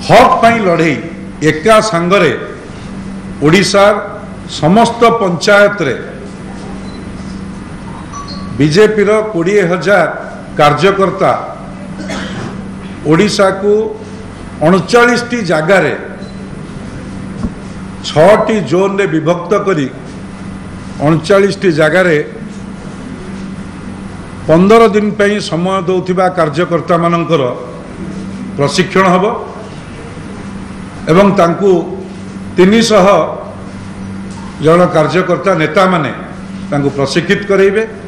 हक पाई लड़े एका सांगरे ओडिशार समस्त पंचायत रे बीजेपी 20,000 कार्यकर्ता ओडिशा को 39 जगार 6 जोन रे विभक्त करी 39 जगार 15 दिन पे समय दौथिबा कार्यकर्ता मानकर प्रशिक्षण हब एवं तांकु 300 जन कार्यकर्ता नेता माने तांकु प्रशिक्षित करेइबे।